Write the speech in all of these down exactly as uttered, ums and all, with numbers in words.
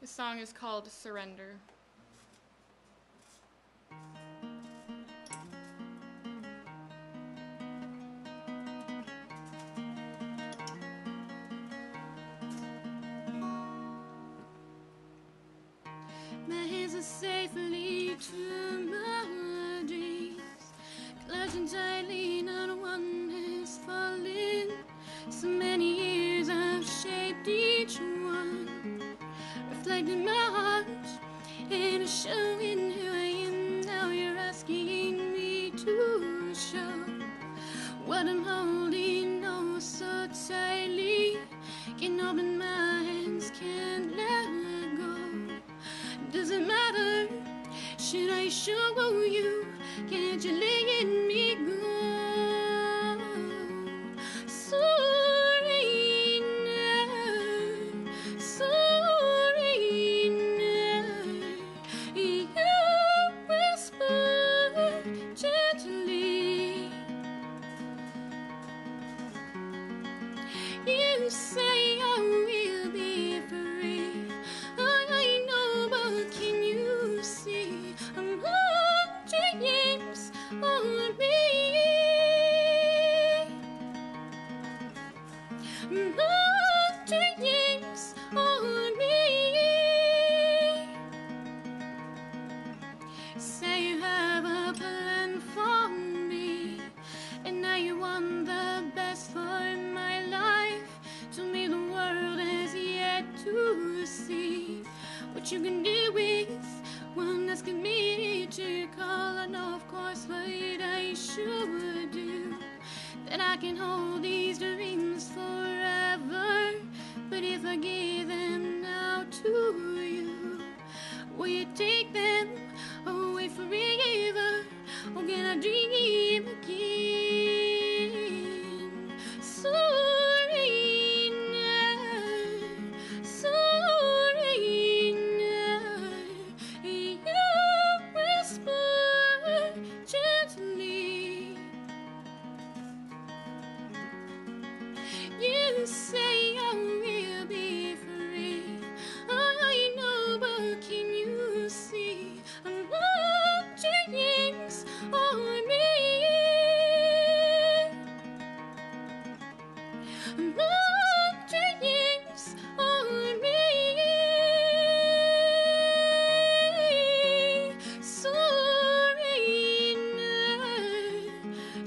The song is called Surrender. My hands are safely to my dreams, clutching tightly, not one has fallen. So many years I've shaped each one, reflecting my heart and showing who I am. Now you're asking me to show what I'm holding oh so tightly. Can't open my hands, can't let go. Doesn't matter, should I show you? Can't you let me go? Surrender, surrender. You whisper gently. You say I will be free. I know, but can you see? I'm on dreams on me. I'm on dreams on me. Say you have a plan for me, and now you want the best for my life. To me the world has yet to see what you can do with one asking me to call. I know of course what I should do, that I can hold these dreams forever. But if I give them now to you, will you take them away forever? Or can I dream again? Surrender, surrender. You whisper gently. You say I will be free. I know, but can you see? I'm on dreams on me. I'm on dreams on me. Surrender,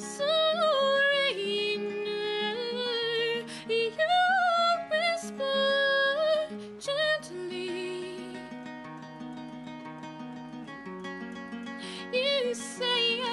surrender. You whisper gently. You say